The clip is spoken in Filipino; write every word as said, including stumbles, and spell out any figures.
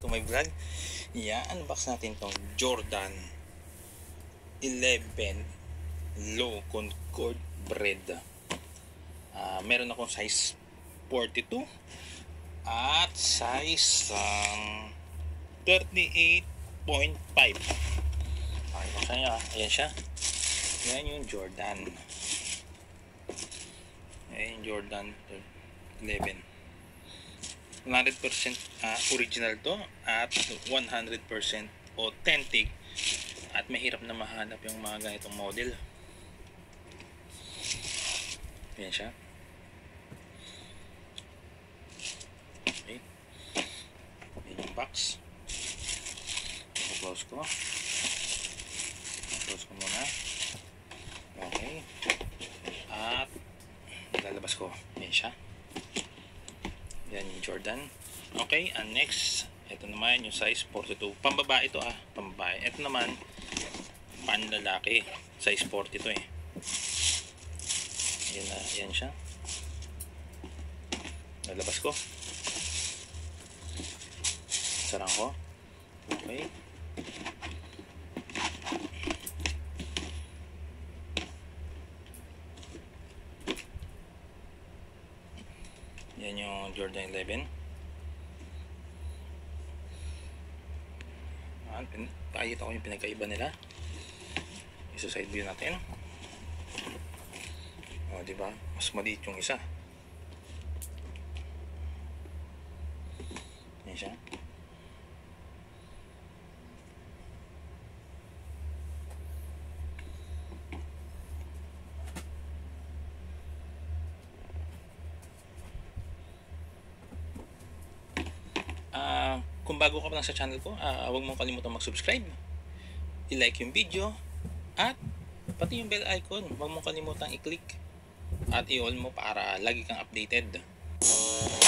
To my vlog. Yeah, unbox natin tong Jordan eleven Low Concord Bread. Uh, meron akong size forty-two at size um, thirty-eight point five. Okay, buksan nyo ah. Ayan siya. Yan yung Jordan. Ayan yung Jordan eleven. one hundred percent uh, original to at one hundred percent authentic, at mahirap na mahanap yung mga ganitong model. Ayan siya. Okay. Ayan yung box. Close ko. Close ko muna. Okay. At lalabas ko. Ayan siya. Yan yung Jordan. Okay, and next, ito naman yung size forty-two. Pambabae ito ah, pambabae. Ito naman, panlalaki. Size forty-two eh. Yan na, yan siya. Lalabas ko. Sarang ko. Okay. Yan yung Jordan eleven. Ah, pakikita ko yung pinagkaiba nila. Isa side view natin. O, di ba? Mas maliit yung isa. Yan siya. Uh, kung bago ka pa lang sa channel ko, uh, huwag mong kalimutan mag-subscribe, i-like yung video, at pati yung bell icon, huwag mong kalimutan i-click at i-all mo para lagi kang updated.